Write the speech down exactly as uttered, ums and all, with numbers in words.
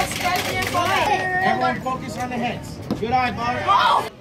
Everyone focus on the heads. Good eye, Bob.